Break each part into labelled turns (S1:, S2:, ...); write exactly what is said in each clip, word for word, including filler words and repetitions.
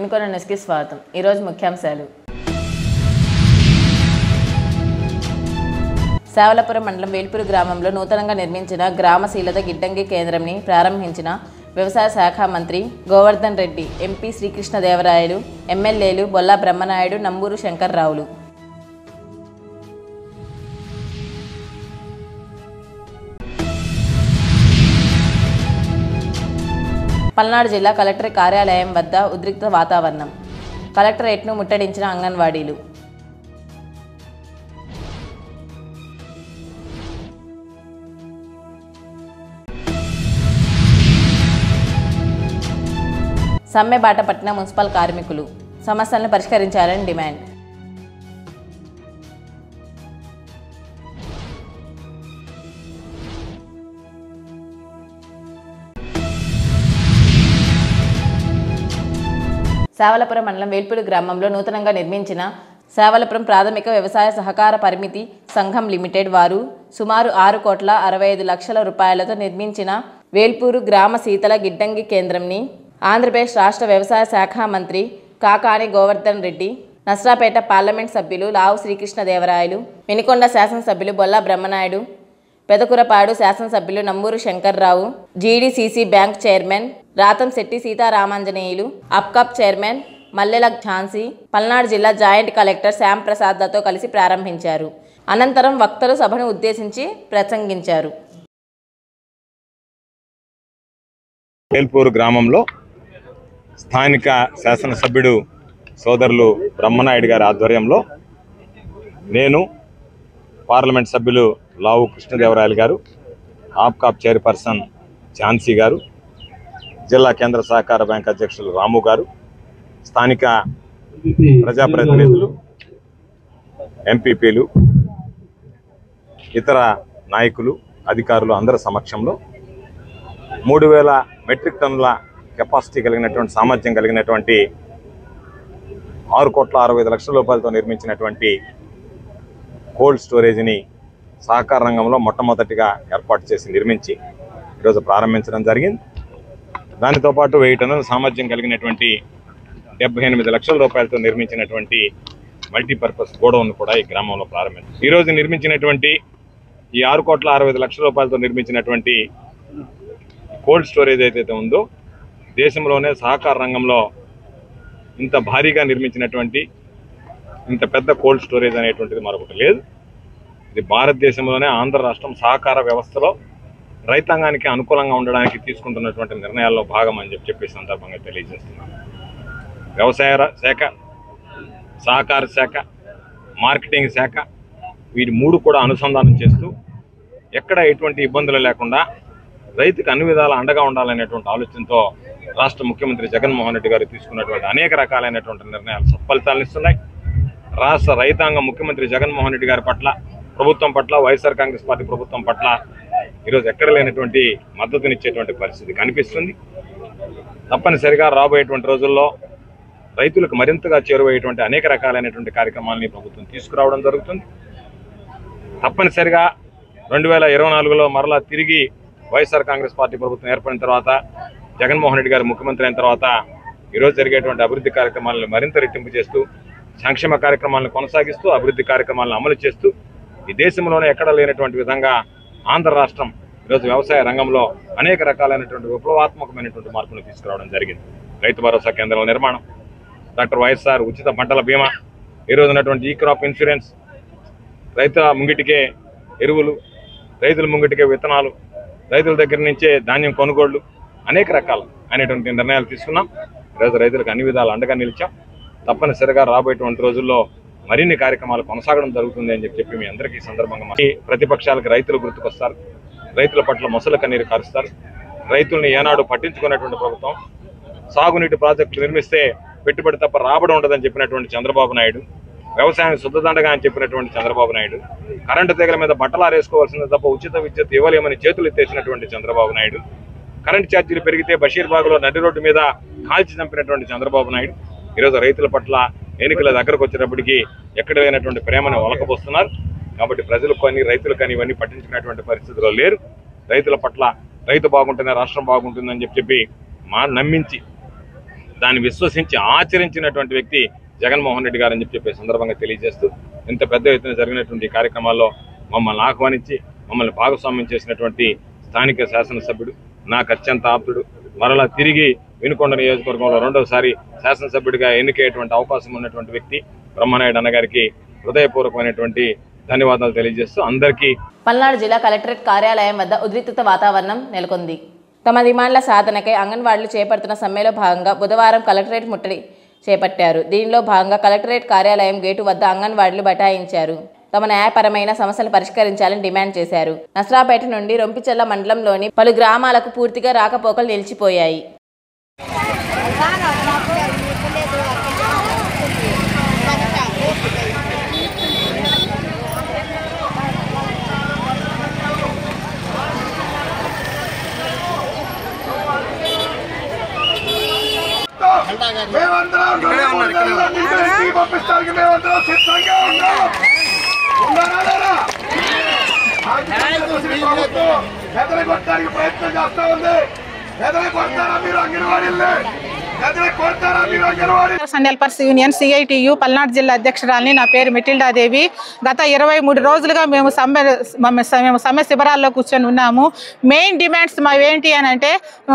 S1: వినుకొండ న్యూస్కి స్వాగతం. ఈరోజు ముఖ్యాంశాలు. సేవలపురం మండలం వేల్పూరు గ్రామంలో నూతనంగా నిర్మించిన గ్రామశీలత గిడ్డంగి కేంద్రంని ప్రారంభించిన వ్యవసాయ శాఖ మంత్రి గోవర్ధన్ రెడ్డి, ఎంపీ శ్రీకృష్ణదేవరాయలు, ఎమ్మెల్యేలు బొల్లా బ్రహ్మనాయుడు, నంబూరు శంకర్రావులు. పల్నాడు జిల్లా కలెక్టర్ కార్యాలయం వద్ద ఉద్రిక్త వాతావరణం. కలెక్టరేట్ను ముట్టడించిన అంగన్వాడీలు. సమ్మె బాట పట్టిన మున్సిపల్ కార్మికులు సమస్యలను పరిష్కరించాలని డిమాండ్. సేవలపురం మండలం వేల్పూరు గ్రామంలో నూతనంగా నిర్మించిన సేవలపురం ప్రాథమిక వ్యవసాయ సహకార పరిమితి సంఘం లిమిటెడ్ వారు సుమారు ఆరు కోట్ల అరవై ఐదు లక్షల రూపాయలతో నిర్మించిన వేల్పూరు గ్రామ శీతల గిడ్డంగి కేంద్రంని ఆంధ్రప్రదేశ్ రాష్ట్ర వ్యవసాయ శాఖ మంత్రి కాకాని గోవర్ధన్ రెడ్డి, నస్రాపేట పార్లమెంట్ సభ్యులు లావు శ్రీకృష్ణదేవరాయలు, వినుకొండ శాసనసభ్యులు బొల్లా బ్రహ్మనాయుడు, పెదకురపాడు శాసనసభ్యులు Namburu Shankar Rao, GDCC bank chairman Rathamsetti Seetharamanjaneyulu, APCOB chairman Mallela Jhansi, Palnadu జిల్లా జాయింట్ కలెక్టర్ శ్యామ్ ప్రసాద్లతో కలిసి ప్రారంభించారు. అనంతరం వక్తలు సభను ఉద్దేశించి ప్రసంగించారు.
S2: వేల్పూరు గ్రామంలో స్థానిక శాసనసభ్యుడు సోదరులు బ్రహ్మనాయుడు గారి ఆధ్వర్యంలో నేను, పార్లమెంట్ సభ్యులు లావు కృష్ణదేవరాయలు గారు, ఆప్కాప్ చైర్పర్సన్ ఝాన్సీ గారు, జిల్లా కేంద్ర సహకార బ్యాంక్ అధ్యక్షులు రాము గారు, స్థానిక ప్రజాప్రతినిధులు, ఎంపీపీలు, ఇతర నాయకులు, అధికారులు అందరి సమక్షంలో మూడు వేల మెట్రిక్ టన్నుల కెపాసిటీ కలిగినటువంటి సామర్థ్యం కలిగినటువంటి ఆరు కోట్ల అరవై ఐదు లక్షల రూపాయలతో నిర్మించినటువంటి కోల్డ్ స్టోరేజ్ని సహకార రంగంలో మొట్టమొదటిగా ఏర్పాటు చేసి నిర్మించి ఈరోజు ప్రారంభించడం జరిగింది. దానితో పాటు వెయ్యి టన్నుల సామర్థ్యం కలిగినటువంటి డెబ్బై ఎనిమిది లక్షల రూపాయలతో నిర్మించినటువంటి మల్టీపర్పస్ గోడౌన్ కూడా ఈ గ్రామంలో ప్రారంభించారు. ఈరోజు నిర్మించినటువంటి ఈ ఆరు కోట్ల అరవై ఐదు లక్షల రూపాయలతో నిర్మించినటువంటి కోల్డ్ స్టోరేజ్ ఏదైతే ఉందో దేశంలోనే సహకార రంగంలో ఇంత భారీగా నిర్మించినటువంటి ఇంత పెద్ద కోల్డ్ స్టోరేజ్ అనేటువంటిది మరొకటి లేదు. ఇది భారతదేశంలోనే ఆంధ్ర రాష్ట్రం సహకార వ్యవస్థలో రైతాంగానికి అనుకూలంగా ఉండడానికి తీసుకుంటున్నటువంటి నిర్ణయాల్లో భాగం అని చెప్పి చెప్పే సందర్భంగా తెలియజేస్తున్నాను. వ్యవసాయ శాఖ, సహకార శాఖ, మార్కెటింగ్ శాఖ వీటి మూడు కూడా అనుసంధానం చేస్తూ ఎక్కడ ఎటువంటి ఇబ్బందులు లేకుండా రైతుకు అన్ని విధాల అండగా ఉండాలనేటువంటి ఆలోచనతో రాష్ట్ర ముఖ్యమంత్రి జగన్మోహన్ రెడ్డి గారు తీసుకున్నటువంటి అనేక రకాలైనటువంటి నిర్ణయాలు సత్ఫలితాలను ఇస్తున్నాయి. రాష్ట్ర రైతాంగం ముఖ్యమంత్రి జగన్మోహన్ రెడ్డి గారి పట్ల, ప్రభుత్వం పట్ల, వైఎస్ఆర్ కాంగ్రెస్ పార్టీ ప్రభుత్వం పట్ల ఈరోజు ఎక్కడ లేనటువంటి మద్దతునిచ్చేటువంటి పరిస్థితి కనిపిస్తుంది. తప్పనిసరిగా రాబోయేటువంటి రోజుల్లో రైతులకు మరింతగా చేరువయ్యేటువంటి అనేక రకాలైనటువంటి కార్యక్రమాలని ప్రభుత్వం తీసుకురావడం జరుగుతుంది. తప్పనిసరిగా రెండు వేల ఇరవై నాలుగులో మరలా తిరిగి వైఎస్ఆర్ కాంగ్రెస్ పార్టీ ప్రభుత్వం ఏర్పడిన తర్వాత, జగన్మోహన్ రెడ్డి గారు ముఖ్యమంత్రి అయిన తర్వాత ఈరోజు జరిగేటువంటి అభివృద్ధి కార్యక్రమాలను మరింత రెట్టింపు చేస్తూ, సంక్షేమ కార్యక్రమాలను కొనసాగిస్తూ, అభివృద్ధి కార్యక్రమాలను అమలు చేస్తూ ఈ దేశంలోనే ఎక్కడ లేనటువంటి విధంగా ఆంధ్ర రాష్ట్రం ఈరోజు వ్యవసాయ రంగంలో అనేక రకాలైనటువంటి విప్లవాత్మకమైనటువంటి మార్పులు తీసుకురావడం జరిగింది. రైతు భరోసా కేంద్రాల నిర్మాణం, డాక్టర్ వైఎస్ఆర్ ఉచిత పంటల బీమా, ఈరోజు ఉన్నటువంటి ఈ క్రాప్ ఇన్సూరెన్స్, రైతుల ముంగిటికే ఎరువులు, రైతుల ముంగిటికే విత్తనాలు, రైతుల దగ్గర నుంచే ధాన్యం కొనుగోళ్లు, అనేక రకాలు అనేటువంటి నిర్ణయాలు తీసుకున్నాం. ఈరోజు రైతులకు అన్ని విధాలు అండగా నిలిచాం. తప్పనిసరిగా రాబోయేటువంటి రోజుల్లో మరిన్ని కార్యక్రమాలు కొనసాగడం జరుగుతుంది అని చెప్పి మీ అందరికీ సందర్భంగా ప్రతిపక్షాలకు రైతులు గుర్తుకొస్తారు, రైతుల పట్ల మొసల కన్నీరు కారుస్తారు. రైతుల్ని ఏనాడు పట్టించుకున్నటువంటి ప్రభుత్వం, సాగునీటి ప్రాజెక్టులు నిర్మిస్తే పెట్టుబడి తప్ప రాబడి ఉండదని చెప్పినటువంటి చంద్రబాబు నాయుడు, వ్యవసాయం శుద్ధదండగా అని చెప్పినటువంటి చంద్రబాబు నాయుడు, కరెంటు తీగల మీద బట్టలారేసుకోవాల్సింది తప్ప ఉచిత విద్యుత్ ఇవ్వలేమని చేతులు ఎత్తేసినటువంటి చంద్రబాబు నాయుడు, కరెంటు ఛార్జీలు పెరిగితే బషీర్బాగ్లో నడి రోడ్డు మీద కాల్చి చంపినటువంటి చంద్రబాబు నాయుడు ఈరోజు రైతుల పట్ల ఎన్నికల దగ్గరకు వచ్చేటప్పటికి ఎక్కడ లేనటువంటి ప్రేమను ఒలకబోస్తున్నారు. కాబట్టి ప్రజలు కానీ రైతులు కానీ ఇవన్నీ పట్టించుకునేటువంటి పరిస్థితుల్లో లేరు. రైతుల పట్ల రైతు బాగుంటేనే రాష్ట్రం బాగుంటుందని చెప్పి చెప్పి మా నమ్మించి దాన్ని విశ్వసించి ఆచరించినటువంటి వ్యక్తి జగన్మోహన్ రెడ్డి గారు అని చెప్పే సందర్భంగా తెలియజేస్తూ ఇంత పెద్ద ఎత్తున జరిగినటువంటి కార్యక్రమాల్లో మమ్మల్ని ఆహ్వానించి మమ్మల్ని భాగస్వామ్యం చేసినటువంటి స్థానిక శాసనసభ్యుడు నాకు అత్యంత ఆప్తుడు మరలా తిరిగి వినుకొండ నియోజకవర్గంలో రెండవసారి శాసనసభ్యుడిగా ఎన్నికయ్యేటువంటి అవకాశం ఉన్నటువంటి వ్యక్తి బ్రహ్మనాయుడు అన్నగారికి హృదయపూర్వకమైనటువంటి ధన్యవాదాలు తెలియజేస్తూ అందరికీ.
S1: పల్నాడు జిల్లా కలెక్టరేట్ కార్యాలయం వద్ద ఉద్రిక్తత వాతావరణం నెలకొంది. తమ డిమాండ్ల సాధనకై అంగన్వాడీలు చేపడుతున్న సమ్మెలో భాగంగా బుధవారం కలెక్టరేట్ ముట్టడి చేపట్టారు. దీనిలో భాగంగా కలెక్టరేట్ కార్యాలయం గేటు వద్ద అంగన్వాడీలు బైఠాయించారు. తమ న్యాయపరమైన సమస్యలు పరిష్కరించాలని డిమాండ్ చేశారు. నస్రాపేట నుండి రొంపిచెల్ల మండలంలోని పలు గ్రామాలకు పూర్తిగా రాకపోకలు నిలిచిపోయాయి.
S3: ప్రయత్నం చేస్తా ఉంది. కొడతారా మీరు అంగన్వాడీల్ని? హెల్పర్స్ యూనియన్ సిఐటియు పల్నాడు జిల్లా అధ్యక్షురాలని నా పేరు మెటిల్డాదేవి. గత ఇరవై మూడు రోజులుగా మేము సమ్మె మేము సమ్మె శిబిరాల్లో కూర్చొని ఉన్నాము. మెయిన్ డిమాండ్స్ మా ఏంటి అని అంటే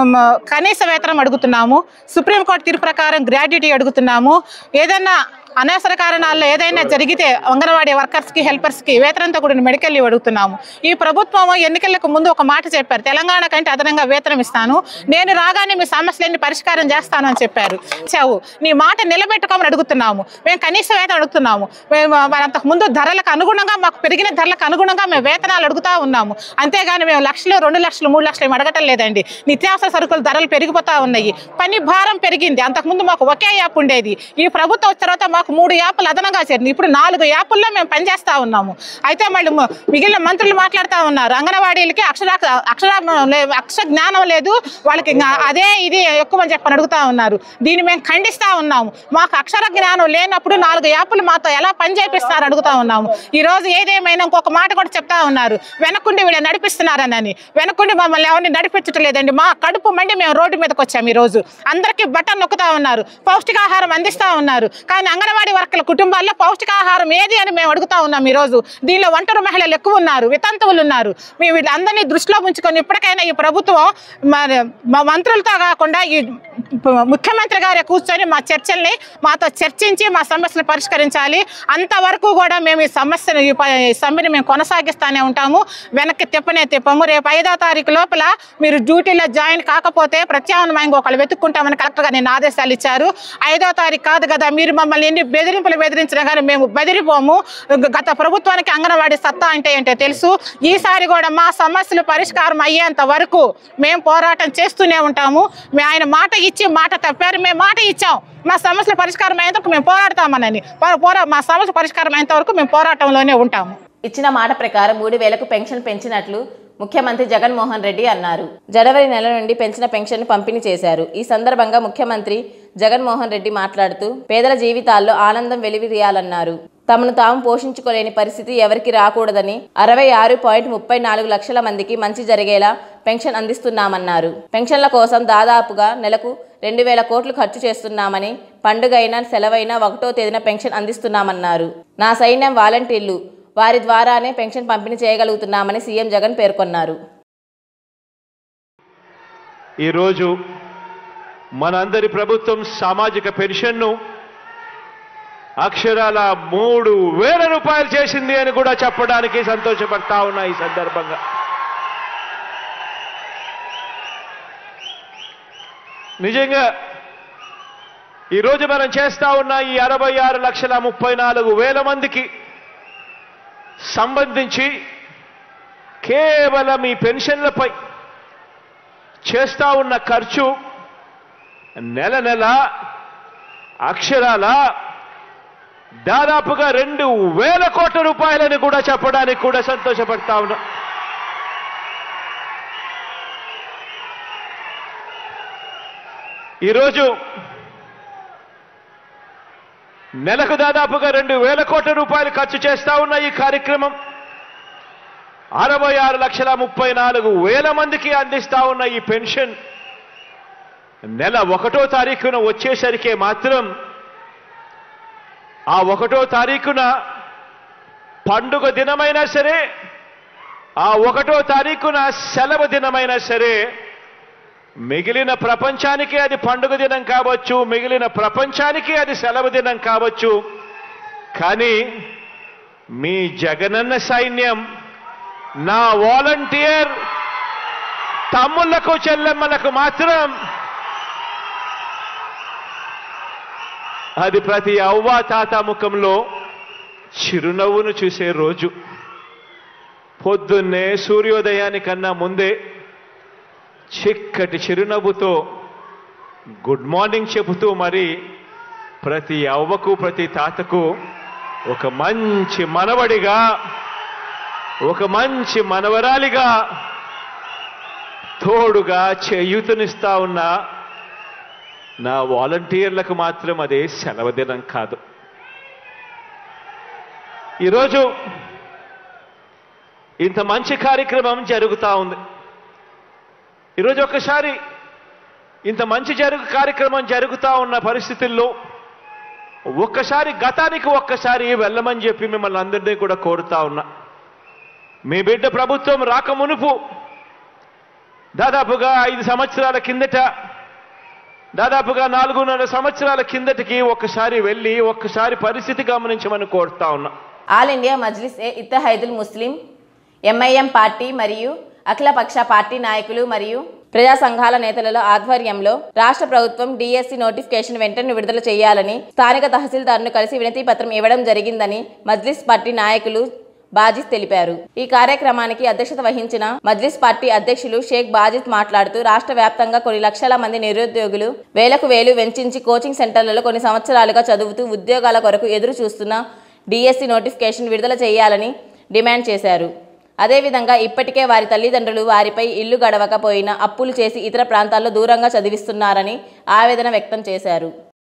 S3: కనీస వేతనం అడుగుతున్నాము, సుప్రీంకోర్టు తీర్పు ప్రకారం గ్రాడ్యుటీ అడుగుతున్నాము. ఏదైనా అనవసర కారణాల్లో ఏదైనా జరిగితే అంగన్వాడీ వర్కర్స్కి హెల్పర్స్కి వేతనంతో కూడిన మెడికల్ లీవ్ అడుగుతున్నాము. ఈ ప్రభుత్వం ఎన్నికలకు ముందు ఒక మాట చెప్పారు, తెలంగాణ కంటే అదనంగా వేతనం ఇస్తాను, నేను రాగానే మీ సమస్యలన్నీ పరిష్కారం చేస్తాను అని చెప్పారు. చావు నీ మాట నిలబెట్టుకోమని అడుగుతున్నాము. మేము కనీస వేతనం అడుగుతున్నాము. మేము అంతకు ముందు ధరలకు అనుగుణంగా మాకు పెరిగిన ధరలకు అనుగుణంగా మేము వేతనాలు అడుగుతూ ఉన్నాము. అంతేగాని మేము లక్షలు రెండు లక్షలు మూడు లక్షలు ఏమి అడగటం లేదండి. నిత్యావసర సరుకుల ధరలు పెరిగిపోతూ ఉన్నాయి, పని భారం పెరిగింది. అంతకుముందు మాకు ఒకే యాప్ ఉండేది, ఈ ప్రభుత్వం వచ్చిన తర్వాత మాకు మూడు యాప్లు అదనంగా చేరింది. ఇప్పుడు నాలుగు యాప్ల్లో మేము పనిచేస్తా ఉన్నాము. అయితే మళ్ళీ మిగిలిన మంత్రులు మాట్లాడుతూ ఉన్నారు, అంగన్వాడీలకి అక్షర అక్షర అక్షర జ్ఞానం లేదు, వాళ్ళకి అదే ఇది ఎక్కువ అని చెప్పని అడుగుతా ఉన్నారు. దీన్ని మేము ఖండిస్తా ఉన్నాము. మాకు అక్షర జ్ఞానం లేనప్పుడు నాలుగు యాప్లు మాతో ఎలా పని చేపిస్తారు అడుగుతా ఉన్నాము. ఈ రోజు ఏదేమైనా ఇంకొక మాట కూడా చెప్తా ఉన్నారు, వెనకుండి వీళ్ళు నడిపిస్తున్నారని. వెనకుండి మమ్మల్ని ఎవరిని నడిపించడం లేదండి. మా కడుపు మండి మేము రోడ్డు మీదకి వచ్చాము. ఈ రోజు అందరికీ బటన్ నొక్కుతా ఉన్నారు, పౌష్టికాహారం అందిస్తా ఉన్నారు. కానీ అంగన్వాడీ వర్కర్ల కుటుంబాల్లో పౌష్టికాహారం ఏది అని మేము అడుగుతా ఉన్నాం. ఈ రోజు దీనిలో ఒంటరి మహిళలు ఎక్కువ ఉన్నారు, వితంతువులు ఉన్నారు. మేము వీళ్ళందరినీ దృష్టిలో ఉంచుకొని ఇప్పటికైనా ఈ ప్రభుత్వం మరి మా మంత్రులతో కాకుండా ఈ ముఖ్యమంత్రి గారే కూర్చొని మా చర్చల్ని మాతో చర్చించి మా సమస్యలు పరిష్కరించాలి. అంతవరకు కూడా మేము ఈ సమస్యను ఈ సమ్మెని మేము కొనసాగిస్తూనే ఉంటాము, వెనక్కి తిప్పనే తిప్పము. రేపు ఐదో తారీఖు లోపల మీరు డ్యూటీలో జాయిన్ కాకపోతే ప్రత్యామ్నాయంగా ఒకళ్ళు వెతుక్కుంటామని కలెక్టర్ గారు నేను ఆదేశాలు ఇచ్చారు. ఐదో తారీఖు కాదు కదా, మీరు మమ్మల్ని ఎన్ని బెదిరింపులు బెదిరించినా కానీ మేము బెదిరిపోము. గత ప్రభుత్వానికి అంగన్వాడీ సత్తా అంటే ఏంటో తెలుసు. ఈసారి కూడా మా సమస్యలు పరిష్కారం అయ్యేంత వరకు మేము పోరాటం చేస్తూనే ఉంటాము. మేము ఆయన మాట ఇచ్చి మాట తప్పారు, మేము మాట ఇచ్చాం. మా సమస్యల పరిష్కారం అయ్యేంత వరకు మేము పోరాడతామని పోరా మా సమస్య పరిష్కారం అయ్యేంత వరకు మేము పోరాటంలోనే ఉంటాము.
S1: ఇచ్చిన మాట ప్రకారం మూడు వేలకు పెన్షన్ పెంచినట్లు ముఖ్యమంత్రి జగన్మోహన్ రెడ్డి అన్నారు. జనవరి నెల నుండి పెంచిన పెన్షన్ పంపిణీ చేశారు. ఈ సందర్భంగా ముఖ్యమంత్రి జగన్మోహన్ రెడ్డి మాట్లాడుతూ పేదల జీవితాల్లో ఆనందం వెలివిరియాలన్నారు. తమను తాము పోషించుకోలేని పరిస్థితి ఎవరికి రాకూడదని అరవై ఆరు పాయింట్ ముప్పై నాలుగు లక్షల మందికి మంచి జరిగేలా పెన్షన్ అందిస్తున్నామన్నారు. పెన్షన్ల కోసం దాదాపుగా నెలకు రెండు వేల కోట్లు ఖర్చు చేస్తున్నామని, పండుగైనా సెలవైనా ఒకటో తేదీన పెన్షన్ అందిస్తున్నామన్నారు. నా సైన్యం వాలంటీర్లు, వారి ద్వారానే పెన్షన్ పంపిణీ చేయగలుగుతున్నామని సీఎం జగన్ పేర్కొన్నారు.
S4: ఈరోజు మనందరి ప్రభుత్వం సామాజిక పెన్షన్ను అక్షరాల మూడు వేల రూపాయలు చేసింది అని కూడా చెప్పడానికి సంతోషపడతా ఉన్నా. ఈ సందర్భంగా నిజంగా ఈరోజు మనం చేస్తా ఉన్న ఈ అరవై ఆరు లక్షల ముప్పై నాలుగు వేల మందికి సంబంధించి కేవలం ఈ పెన్షన్లపై చేస్తా ఉన్న ఖర్చు నెల నెల అక్షరాల దాదాపుగా రెండు వేల కోట్ల రూపాయలని కూడా చెప్పడానికి కూడా సంతోషపడతా ఉన్నా. ఈరోజు నెలకు దాదాపుగా రెండు వేల కోట్ల రూపాయలు ఖర్చు చేస్తా ఉన్న ఈ కార్యక్రమం అరవై ఆరు లక్షల ముప్పై నాలుగు వేల మందికి అందిస్తా ఉన్న ఈ పెన్షన్ నెల ఒకటో తారీఖున వచ్చేసరికి మాత్రం ఆ ఒకటో తారీఖున పండుగ దినమైనా సరే, ఆ ఒకటో తారీఖున సెలవు దినమైనా సరే, మిగిలిన ప్రపంచానికి అది పండుగ దినం కావచ్చు, మిగిలిన ప్రపంచానికి అది సెలవు దినం కావచ్చు. కానీ మీ జగనన్న సైన్యం, నా వాలంటీర్ తమ్ముళ్లకు చెల్లెమ్మలకు మాత్రం అది ప్రతి అవ్వ తాత ముఖంలో చిరునవ్వును చూసే రోజు. పొద్దున్నే సూర్యోదయానికన్నా ముందే చిక్కటి చిరునవ్వుతో గుడ్ మార్నింగ్ చెబుతూ మరి ప్రతి అవ్వకు ప్రతి తాతకు ఒక మంచి మనవడిగా, ఒక మంచి మనవరాలిగా తోడుగా చేయూతనిస్తా ఉన్న నా వాలంటీర్లకు మాత్రం అదే సెలవు దినం కాదు. ఈరోజు ఇంత మంచి కార్యక్రమం జరుగుతూ ఉంది. ఈరోజు ఒక్కసారి ఇంత మంచి జరుగు కార్యక్రమం జరుగుతూ ఉన్న పరిస్థితుల్లో ఒక్కసారి గతానికి ఒక్కసారి వెళ్ళమని చెప్పి మిమ్మల్ని అందరినీ కూడా కోరుతా ఉన్నా. మీ బిడ్డ ప్రభుత్వం రాకమునుపు దాదాపుగా ఐదు సంవత్సరాల కిందట, దాదాపుగా నాలుగున్నర సంవత్సరాల కిందటికి ఒక్కసారి వెళ్ళి ఒక్కసారి పరిస్థితి గమనించమని కోరుతా ఉన్నా.
S1: All India Majlis e Ittehadul Muslim, MIM party మరియు అఖిలపక్ష పార్టీ నాయకులు మరియు ప్రజా సంఘాల నేతల ఆధ్వర్యంలో రాష్ట్ర ప్రభుత్వం డిఎస్సి నోటిఫికేషన్ వెంటనే విడుదల చేయాలని స్థానిక తహసీల్దార్ను కలిసి వినతి పత్రం ఇవ్వడం జరిగిందని మజ్లిస్ పార్టీ నాయకులు బాజిద్ తెలిపారు. ఈ కార్యక్రమానికి అధ్యక్షత వహించిన మజ్లిస్ పార్టీ అధ్యక్షులు షేక్ బాజిద్ మాట్లాడుతూ రాష్ట్ర వ్యాప్తంగా కొన్ని లక్షల మంది నిరుద్యోగులు వేలకు వేలు వెచ్చించి కోచింగ్ సెంటర్లలో కొన్ని సంవత్సరాలుగా చదువుతూ ఉద్యోగాల కొరకు ఎదురు చూస్తున్న డిఎస్సి నోటిఫికేషన్ విడుదల చేయాలని డిమాండ్ చేశారు. అదేవిధంగా ఇప్పటికే వారి తల్లిదండ్రులు వారిపై ఇల్లు గడవకపోయినా అప్పులు చేసి ఇతర ప్రాంతాల్లో దూరంగా చదివిస్తున్నారని ఆవేదన వ్యక్తం చేశారు.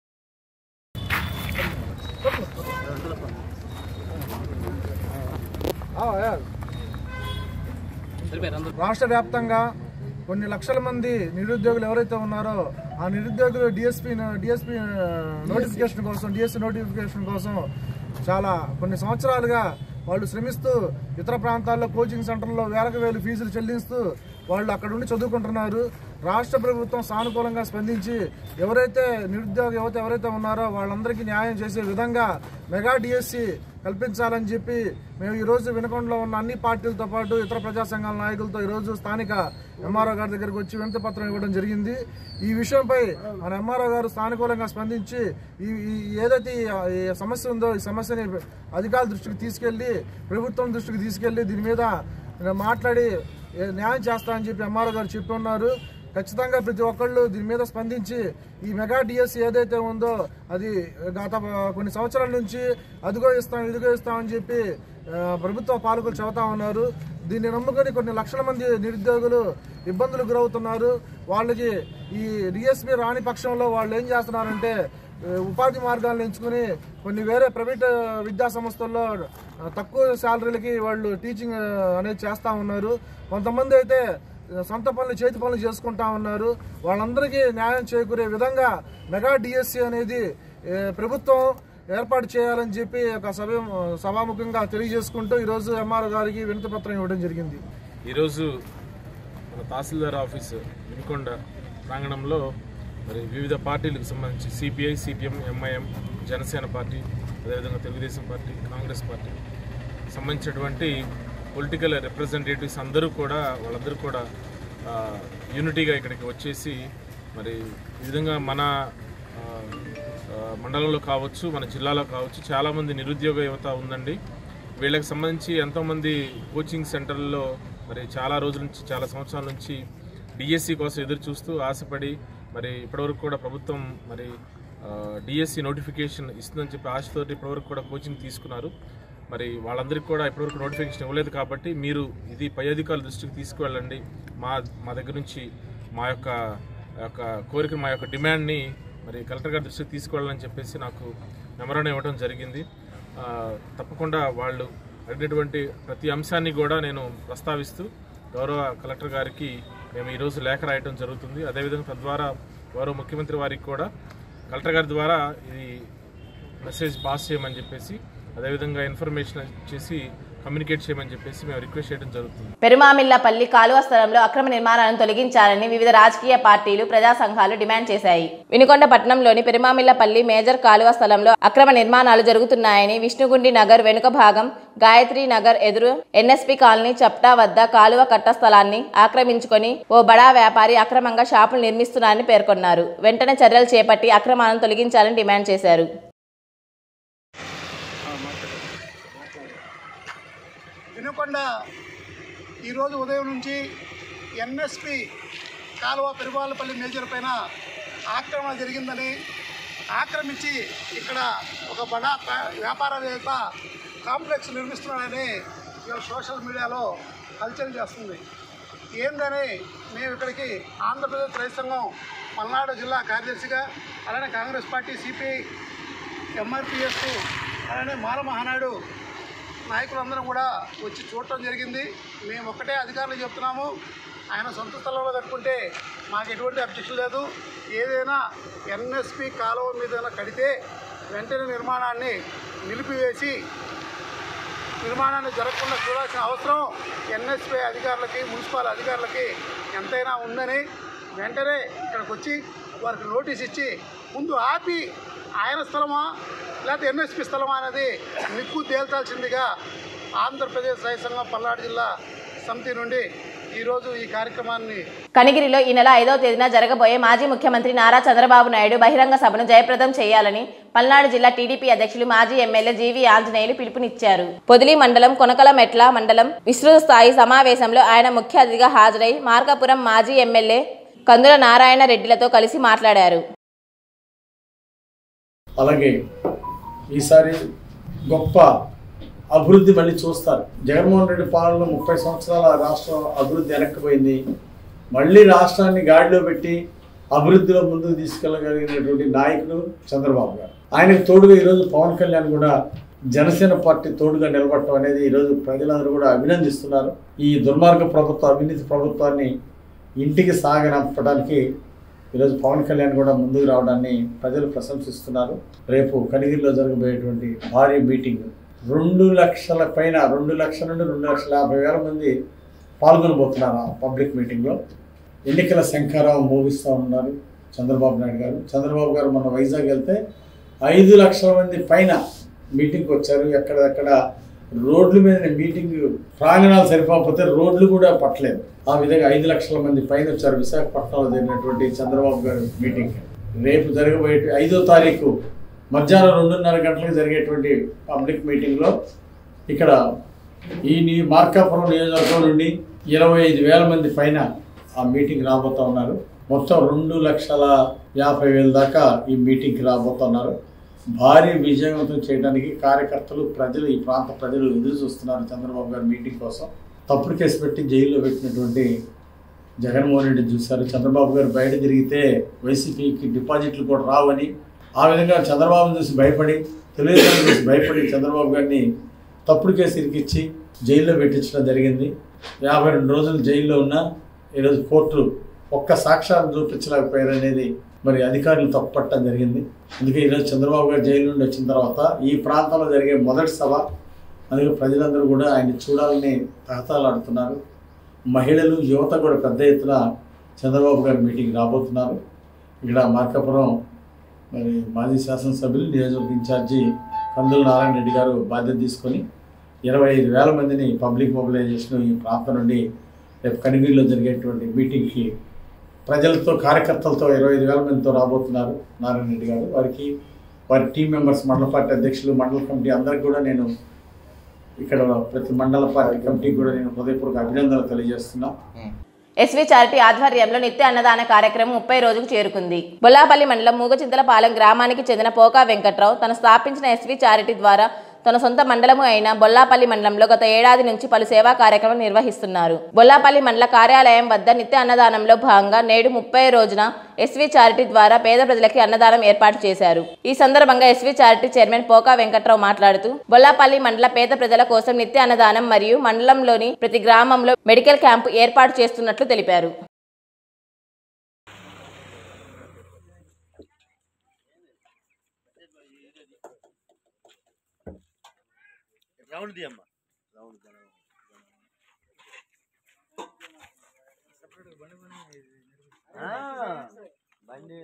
S5: రాష్ట్ర వ్యాప్తంగా కొన్ని లక్షల మంది నిరుద్యోగులు ఎవరైతే ఉన్నారో ఆ నిరుద్యోగులు డిఎస్పీ డిఎస్పీ నోటిఫికేషన్ కోసం డిఎస్సి నోటిఫికేషన్ కోసం చాలా కొన్ని సంవత్సరాలుగా వాళ్ళు శ్రమిస్తూ ఇతర ప్రాంతాల్లో కోచింగ్ సెంటర్లో వేలకు వేలు ఫీజులు చెల్లిస్తూ వాళ్ళు అక్కడ ఉండి చదువుకుంటున్నారు. రాష్ట్ర ప్రభుత్వం సానుకూలంగా స్పందించి ఎవరైతే నిరుద్యోగ యువత ఎవరైతే ఉన్నారో వాళ్ళందరికీ న్యాయం చేసే విధంగా మెగా డిఎస్సి కల్పించాలని చెప్పి మేము ఈరోజు వినకొండలో ఉన్న అన్ని పార్టీలతో పాటు ఇతర ప్రజా సంఘాల నాయకులతో ఈరోజు స్థానిక ఎంఆర్ఓ గారి దగ్గరికి వచ్చి వినతి పత్రం ఇవ్వడం జరిగింది. ఈ విషయంపై మన ఎంఆర్ఓ గారు సానుకూలంగా స్పందించి ఈ ఏదైతే ఈ సమస్య ఉందో ఈ సమస్యని అధికారుల దృష్టికి తీసుకెళ్లి ప్రభుత్వం దృష్టికి తీసుకెళ్లి దీని మీద మాట్లాడి న్యాయం చేస్తామని చెప్పి ఎంఆర్ఓ గారు చెప్పి ఉన్నారు. ఖచ్చితంగా ప్రతి ఒక్కళ్ళు దీని మీద స్పందించి ఈ మెగా డిఎస్సి ఏదైతే ఉందో అది గత కొన్ని సంవత్సరాల నుంచి అదిగో ఇస్తాం ఇదిగో ఇస్తామని చెప్పి ప్రభుత్వ పాలకులు చెబుతా ఉన్నారు. దీన్ని నమ్ముకొని కొన్ని లక్షల మంది నిరుద్యోగులు ఇబ్బందులు గురవుతున్నారు. వాళ్ళకి ఈ డిఎస్పీ రాని పక్షంలో వాళ్ళు ఏం చేస్తున్నారంటే ఉపాధి మార్గాలను ఎంచుకుని కొన్ని వేరే ప్రైవేట్ విద్యా సంస్థల్లో తక్కువ శాలరీలకి వాళ్ళు టీచింగ్ అనేది చేస్తూ ఉన్నారు. కొంతమంది అయితే సొంత పనులు చేతి పనులు చేసుకుంటా ఉన్నారు. వాళ్ళందరికీ న్యాయం చేకూరే విధంగా మెగా డిఎస్సి అనేది ప్రభుత్వం ఏర్పాటు చేయాలని చెప్పి ఒక సభ సభాముఖంగా తెలియజేసుకుంటూ ఈరోజు ఎంఆర్ఓ గారికి వినతి పత్రం ఇవ్వడం జరిగింది.
S6: ఈరోజు మన తహసీల్దార్ ఆఫీసు వినుకొండ ప్రాంగణంలో మరి వివిధ పార్టీలకు సంబంధించి CPI, CPM, MIM, Janasena party, అదేవిధంగా తెలుగుదేశం పార్టీ, కాంగ్రెస్ పార్టీ సంబంధించినటువంటి పొలిటికల్ రిప్రజెంటేటివ్స్ అందరూ కూడా వాళ్ళందరూ కూడా యూనిటీగా ఇక్కడికి వచ్చేసి మరి ఈ విధంగా మన మండలంలో కావచ్చు, మన జిల్లాలో కావచ్చు చాలామంది నిరుద్యోగ యువత ఉందండి. వీళ్ళకి సంబంధించి ఎంతోమంది కోచింగ్ సెంటర్లలో మరి చాలా రోజుల నుంచి చాలా సంవత్సరాల నుంచి డిఎస్సి కోసం ఎదురు చూస్తూ ఆశపడి మరి ఇప్పటివరకు కూడా ప్రభుత్వం మరి డిఎస్సి నోటిఫికేషన్ ఇస్తుందని చెప్పి ఆశతోటి ఇప్పటివరకు కూడా కోచింగ్ తీసుకున్నారు. మరి వాళ్ళందరికీ కూడా ఇప్పటివరకు నోటిఫికేషన్ ఇవ్వలేదు కాబట్టి మీరు ఇది పై అధికారుల దృష్టికి తీసుకువెళ్ళండి. మా మా దగ్గర నుంచి మా యొక్క యొక్క కోరిక మా యొక్క డిమాండ్ని మరి కలెక్టర్ గారి దృష్టికి తీసుకువెళ్ళాలని చెప్పేసి నాకు మెమరాండం ఇవ్వడం జరిగింది. తప్పకుండా వాళ్ళు అడిగినటువంటి ప్రతి అంశాన్ని కూడా నేను ప్రస్తావిస్తూ గౌరవ కలెక్టర్ గారికి మేము ఈరోజు లేఖ రాయడం జరుగుతుంది. అదేవిధంగా తద్వారా గౌరవ ముఖ్యమంత్రి వారికి కూడా కలెక్టర్ గారి ద్వారా ఇది మెసేజ్ పాస్ చేయమని చెప్పేసి అదేవిధంగా ఇన్ఫర్మేషన్ చేసి కమ్యూనికేట్ చేయమని చెప్పేసి మేము రిక్వెస్ట్ చేయడం జరుగుతుంది.
S1: పెరుమామిళ్లపల్లి కాలువ స్థలంలో అక్రమ నిర్మాణాలను తొలగించాలని వివిధ రాజకీయ పార్టీలు ప్రజా సంఘాలు డిమాండ్ చేశాయి. వినుకొండ పట్టణంలోని పెరుమామిళ్లపల్లి మేజర్ కాలువ స్థలంలో అక్రమ నిర్మాణాలు జరుగుతున్నాయని విష్ణుగుండి నగర్ వెనుక భాగం గాయత్రి నగర్ ఎదురు ఎన్ఎస్పి కాలనీ చప్టా వద్ద కాలువ కట్ట స్థలాన్ని ఆక్రమించుకొని ఓ బడా వ్యాపారి అక్రమంగా షాపులు నిర్మిస్తున్నారని పేర్కొన్నారు. వెంటనే చర్యలు చేపట్టి అక్రమాలను తొలగించాలని డిమాండ్ చేశారు.
S7: వినుకొండ ఈరోజు ఉదయం నుంచి ఎన్ఎస్పి కాలువ పెరుమామిళ్లపల్లి మేజర్ పైన ఆక్రమణ జరిగిందని, ఆక్రమించి ఇక్కడ ఒక బడా వ్యాపారవేత్త కాంప్లెక్స్ నిర్మిస్తున్నాడని ఇవాళ సోషల్ మీడియాలో హల్చల్ చేస్తుంది. ఏందని మేము ఇక్కడికి ఆంధ్రప్రదేశ్ రైతు సంఘం పల్నాడు జిల్లా కార్యదర్శిగా, అలానే కాంగ్రెస్ పార్టీ, సిపిఐ, ఎంఆర్పిఎస్, అలానే మాల మహానాడు నాయకులందరం కూడా వచ్చి చూడటం జరిగింది. మేము ఒక్కటే అధికారులు చెప్తున్నాము, ఆయన సొంత స్థలంలో కట్టుకుంటే మాకు ఎటువంటి అబ్జెక్షన్ లేదు. ఏదైనా ఎన్ఎస్పి కాలువ మీద కడితే వెంటనే నిర్మాణాన్ని నిలిపివేసి నిర్మాణాన్ని జరగకుండా చూడాల్సిన అవసరం ఎన్ఎస్పి అధికారులకి, మున్సిపల్ అధికారులకి ఎంతైనా ఉందని వెంటనే ఇక్కడికి వచ్చి వారికి నోటీస్ ఇచ్చి ముందు ఆపి ఆయన స్థలమా లేకపోతే ఎన్ఎస్పి స్థలమా అనేది నిక్కు తేల్చాల్సిందిగా ఆంధ్రప్రదేశ్ రైతు సంఘం పల్నాడు జిల్లా సమితి నుండి ఈరోజు ఈ కార్యక్రమాన్ని
S1: కనిగిరిలో ఈ నెల ఐదవ తేదీన జరగబోయే మాజీ ముఖ్యమంత్రి నారా చంద్రబాబు నాయుడు బహిరంగ సభను జయప్రదం చేయాలని పల్నాడు జిల్లా టీడీపీ అధ్యక్షులు మాజీ ఎమ్మెల్యే జీవీ ఆంజనేయులు పిలుపునిచ్చారు. పొదిలి మండలం కొనకలమెట్ల మండలం విస్తృత స్థాయి సమావేశంలో ఆయన ముఖ్య అతిథిగా హాజరై మార్కాపురం మాజీ ఎమ్మెల్యే కందుల నారాయణ రెడ్డిలతో కలిసి మాట్లాడారు.
S8: అలాగే ఈసారి గొప్ప అభివృద్ధి మళ్ళీ చూస్తారు. జగన్మోహన్ రెడ్డి పాలనలో ముప్పై సంవత్సరాల రాష్ట్రం అభివృద్ధి వెనక్కిపోయింది. మళ్ళీ రాష్ట్రాన్ని గాడిలో పెట్టి అభివృద్ధిలో ముందుకు తీసుకెళ్ళగలిగినటువంటి నాయకుడు చంద్రబాబు గారు. ఆయనకు తోడుగా ఈరోజు పవన్ కళ్యాణ్ కూడా జనసేన పార్టీ తోడుగా నిలబడటం అనేది ఈరోజు ప్రజలందరూ కూడా అభినందిస్తున్నారు. ఈ దుర్మార్గ ప్రభుత్వ అవినీతి ప్రభుత్వాన్ని ఇంటికి సాగనంపడానికి ఈరోజు పవన్ కళ్యాణ్ కూడా ముందుకు రావడాన్ని ప్రజలు ప్రశంసిస్తున్నారు. రేపు కనిగిరిలో జరగబోయేటువంటి భారీ మీటింగ్ రెండు లక్షల పైన రెండు లక్షల నుండి రెండు లక్షల యాభై వేల మంది పాల్గొనబోతున్నారు. ఆ పబ్లిక్ మీటింగ్లో ఎన్నికల శంఖారావం మోగిస్తూ ఉన్నారు చంద్రబాబు నాయుడు గారు. చంద్రబాబు గారు మొన్న వైజాగ్ వెళ్తే ఐదు లక్షల మంది పైన మీటింగ్కి వచ్చారు. ఎక్కడెక్కడ రోడ్ల మీద మీటింగ్ ప్రాంగణాలు సరిపోకపోతే రోడ్లు కూడా పట్టలేదు. ఆ విధంగా ఐదు లక్షల మంది పైన వచ్చారు విశాఖపట్నంలో జరిగినటువంటి చంద్రబాబు గారు మీటింగ్. రేపు జరగబోయే ఐదో తారీఖు మధ్యాహ్నం రెండున్నర గంటలకు జరిగేటువంటి పబ్లిక్ మీటింగ్లో ఇక్కడ ఈ మార్కాపురం నియోజకవర్గం నుండి ఇరవై ఐదు వేల మంది పైన ఆ మీటింగ్ రాబోతూ ఉన్నారు. మొత్తం రెండు లక్షల యాభై వేల దాకా ఈ మీటింగ్కి రాబోతున్నారు. భారీ విజయవంతం చేయడానికి కార్యకర్తలు, ప్రజలు, ఈ ప్రాంత ప్రజలు ఎదురు చూస్తున్నారు చంద్రబాబు గారు మీటింగ్ కోసం. తప్పుడు కేసు పెట్టి జైల్లో పెట్టినటువంటి జగన్మోహన్ రెడ్డి చూశారు. చంద్రబాబు గారు బయట తిరిగితే వైసీపీకి డిపాజిట్లు కూడా రావని, ఆ విధంగా చంద్రబాబును చూసి భయపడి, తెలుగుదేశం చూసి భయపడి చంద్రబాబు గారిని తప్పుడు కేసు ఇరికిచ్చి జైల్లో పెట్టించడం జరిగింది. యాభై రెండు రోజులు జైల్లో ఉన్న ఈరోజు కోర్టు ఒక్క సాక్ష్యాలు చూపించలేకపోయారు అనేది మరి అధికారులు తప్పుపట్టడం జరిగింది. అందుకే ఈరోజు చంద్రబాబు గారు జైలు నుండి వచ్చిన తర్వాత ఈ ప్రాంతంలో జరిగే మొదటి సభ, అందుకే ప్రజలందరూ కూడా ఆయన చూడాలని తహతాలాడుతున్నారు. మహిళలు, యువత కూడా పెద్ద ఎత్తున చంద్రబాబు గారి మీటింగ్ రాబోతున్నారు. ఇక్కడ మార్కాపురం మరి మాజీ శాసనసభ్యులు, నియోజకవర్గ ఇన్ఛార్జి కందుల నారాయణ రెడ్డి గారు బాధ్యత తీసుకొని ఇరవై ఐదు వేల మందిని పబ్లిక్ మొబిలైజేషన్ ఈ ప్రాంతం నుండి రేపు కనిగిరిలో జరిగేటువంటి మీటింగ్కి ప్రజలతో, కార్యకర్తలతో ఇరవై ఐదు వేల మందితో రాబోతున్నారు నారాయణ రెడ్డి గారు. వారికి, వారి టీం మెంబర్స్, మండల పార్టీ అధ్యక్షులు, మండల కమిటీ అందరికీ కూడా నేను ఇక్కడ ప్రతి మండల పార్టీ కమిటీకి కూడా నేను హృదయపూర్వక అభినందనలు తెలియజేస్తున్నా.
S1: ఎస్వి చారిటీ ఆధ్వర్యంలో నిత్య అన్నదాన కార్యక్రమం ముప్పై రోజుకు చేరుకుంది. బొల్లాపల్లి మండలం మూగచింతలపాలెం గ్రామానికి చెందిన పోకా వెంకట్రావు తను స్థాపించిన ఎస్వి చారిటీ ద్వారా తన సొంత మండలము అయిన బొల్లాపల్లి మండలంలో గత ఏడాది నుంచి పలు సేవా కార్యక్రమం నిర్వహిస్తున్నారు. బొల్లాపల్లి మండల కార్యాలయం వద్ద నిత్య అన్నదానంలో భాగంగా నేడు ముప్పై రోజున ఎస్వి చారిటీ ద్వారా పేద ప్రజలకి అన్నదానం ఏర్పాటు చేశారు. ఈ సందర్భంగా SV charity chairman Poka Venkat Rao మాట్లాడుతూ బొల్లాపల్లి మండల పేద ప్రజల కోసం నిత్య అన్నదానం మరియు మండలంలోని ప్రతి గ్రామంలో మెడికల్ క్యాంపు ఏర్పాటు చేస్తున్నట్లు తెలిపారు.
S9: రౌండ్ ది అమ్మా రౌండ్ బండి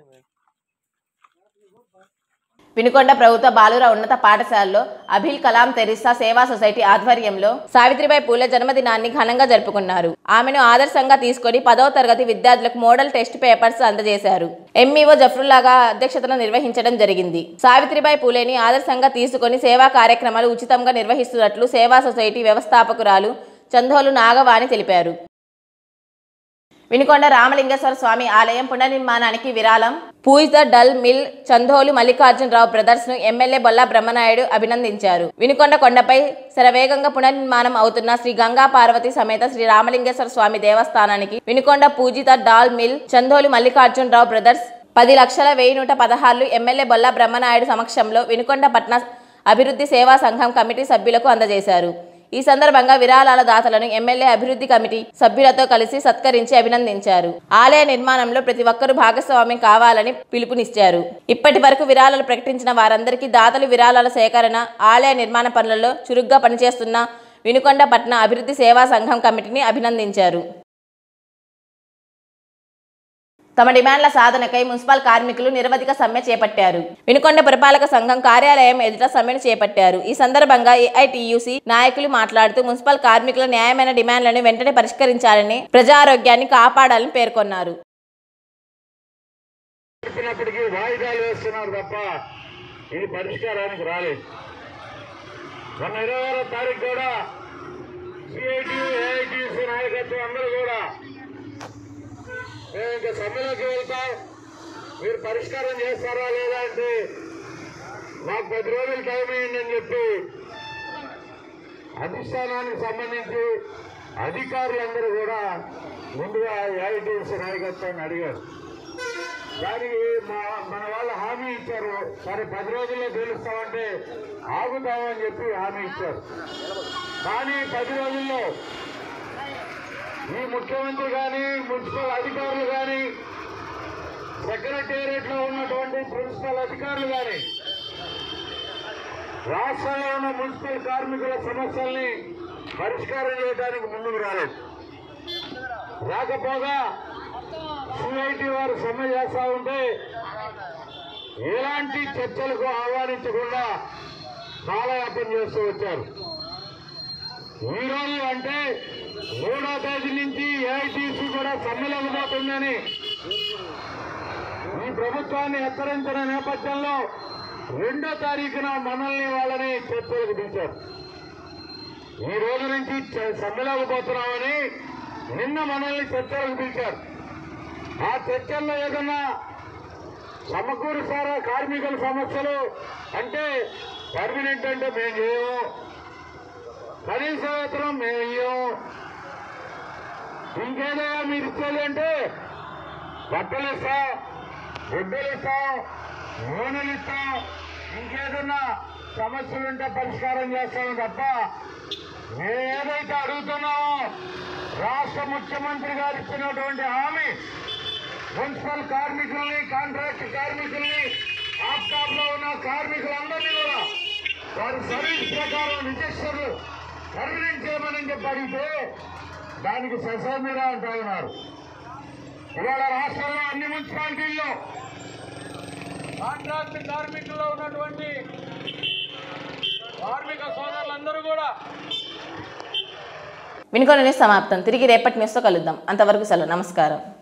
S1: వినుకొండ ప్రభుత్వ బాలుర ఉన్నత పాఠశాలలో అభిల్ కలాం తెరిసా సేవా సొసైటీ ఆధ్వర్యంలో సావిత్రిబాయి పూలే జన్మదినాన్ని ఘనంగా జరుపుకున్నారు. ఆమెను ఆదర్శంగా తీసుకొని పదవ తరగతి విద్యార్థులకు మోడల్ టెస్ట్ పేపర్స్ అందజేశారు. ఎంఈఓ జఫ్రుల్లాగా అధ్యక్షతన నిర్వహించడం జరిగింది. సావిత్రిబాయి పూలేని ఆదర్శంగా తీసుకొని సేవా కార్యక్రమాలు ఉచితంగా నిర్వహిస్తున్నట్లు సేవా సొసైటీ వ్యవస్థాపకురాలు చందోలు నాగవాణి తెలిపారు. వినుకొండ రామలింగేశ్వర స్వామి ఆలయం పునర్నిర్మాణానికి విరాళం Pujitha Dal mill Chandolu Mallikarjuna Rao brothers ను ఎమ్మెల్యే బొల్లా బ్రహ్మనాయుడు అభినందించారు. వినుకొండ కొండపై శరవేగంగా పునర్నిర్మాణం అవుతున్న శ్రీ గంగా పార్వతి సమేత శ్రీ రామలింగేశ్వర స్వామి దేవస్థానానికి వినుకొండ పూజిత డాల్ మిల్ చందోలు మల్లికార్జునరావు బ్రదర్స్ పది లక్షల వెయ్యి నూట పదహారులు ఎమ్మెల్యే బొల్లా బ్రహ్మనాయుడు సమక్షంలో వినుకొండ పట్న అభివృద్ధి సేవా సంఘం కమిటీ సభ్యులకు అందజేశారు. ఈ సందర్భంగా విరాళాల దాతలను ఎమ్మెల్యే అభివృద్ధి కమిటీ సభ్యులతో కలిసి సత్కరించి అభినందించారు. ఆలయ నిర్మాణంలో ప్రతి ఒక్కరూ భాగస్వామ్యం కావాలని పిలుపునిచ్చారు. ఇప్పటి వరకు విరాళాలు ప్రకటించిన వారందరికీ దాతలు విరాళాల సేకరణ, ఆలయ నిర్మాణ పనులలో చురుగ్గా పనిచేస్తున్న వినుకొండ పట్న అభివృద్ధి సేవా సంఘం కమిటీని అభినందించారు. తమ డిమాండ్ల సాధనకై మున్సిపల్ కార్మికులు నిరవధిక సమ్మె చేపట్టారు. వినుకొండ పురపాలక సంఘం కార్యాలయం ఎదుట సమ్మెను చేపట్టారు. ఈ సందర్భంగా ఏఐటియుసి నాయకులు మాట్లాడుతూ మున్సిపల్ కార్మికుల న్యాయమైన డిమాండ్లను వెంటనే పరిష్కరించాలని, ప్రజారోగ్యాన్ని కాపాడాలని పేర్కొన్నారు.
S10: వాయిదాలు వేస్తున్నారు తప్ప ఇది పరిష్కారానికి రాలేదు. మొన్న ఇరవై ఆరో తారీఖు కూడా సిఐటి ఏఐటియుసి నాయకత్వం అందరూ కూడా మేము ఇంకా సమ్మెలోకి వెళ్తాం, మీరు పరిష్కారం చేస్తారా లేదా అంటే మాకు పది రోజులు టైం అయ్యింది అని చెప్పి అధిష్టానానికి సంబంధించి అధికారులందరూ కూడా ముందుగా ఏఐటియుసి నాయకత్వాన్ని అడిగారు. దానికి మా మన వాళ్ళు హామీ ఇచ్చారు, సరే పది రోజుల్లో తెలుస్తామంటే ఆగుతామని చెప్పి హామీ ఇచ్చారు. కానీ పది రోజుల్లో ఈ ముఖ్యమంత్రి కానీ, మున్సిపల్ అధికారులు కానీ, సెక్రటేరియట్ లో ఉన్నటువంటి ప్రిన్సిపల్ అధికారులు కానీ రాష్ట్రంలో ఉన్న మున్సిపల్ కార్మికుల సమస్యల్ని పరిష్కారం చేయడానికి ముందుకు రాలేదు. రాకపోగా సిఐటి వారు సమ్మె చేస్తా ఉంటే ఎలాంటి చర్చలకు ఆహ్వానించకుండా కాలయాపన చేస్తూ వచ్చారు. ఈరోజు అంటే మూడో తేదీ నుంచి ఏఐటీసీ కూడా సమ్మెలోకి పోతుందని ఈ ప్రభుత్వాన్ని హెచ్చరించిన నేపథ్యంలో రెండో తారీఖున మనల్ని వాళ్ళని చర్చలకు పిలిచారు. ఈ రోజు నుంచి సమ్మెలోకి పోతున్నామని నిన్న మనల్ని చర్చలకు పిలిచారు. ఆ చర్చల్లో ఏదన్నా సమకూరుస్తారా కార్మికుల సమస్యలు అంటే పర్మనెంట్ అంటే మేము చేయము, కనీస వేతనం మేము ఇయ్యము, ఇంకేదైనా మీరు ఇచ్చేది అంటే బట్టలు ఇస్తాం, గుడ్డలు ఇస్తాం, నూనెలు ఇస్తాం, ఇంకేదన్నా సమస్యలుంటే పరిష్కారం చేస్తాము తప్ప మేము ఏదైతే అడుగుతున్నామో రాష్ట్ర ముఖ్యమంత్రి గారు ఇచ్చినటువంటి హామీ మున్సిపల్ కార్మికుల్ని, కాంట్రాక్ట్ కార్మికుల్ని, ఆఫ్టాప్ లో ఉన్న కార్మికులందరినీ కూడా వారి సర్వీస్ ప్రకారం రిజిస్టర్లు పర్మనెంట్ చేయమని చెప్పి అడిగితే దానికి ససమీరా అంటూ ఉన్నారు. ఇవాళ రాష్ట్రంలో అన్ని మున్సిపాలిటీల్లో కాంట్రాక్ట్ కార్మికుల్లో ఉన్నటువంటి కార్మిక సోదరులందరూ కూడా
S1: వినుకొండ న్యూస్ సమాప్తం. తిరిగి రేపటి న్యూస్తో కలుద్దాం. అంతవరకు సెలవు. నమస్కారం.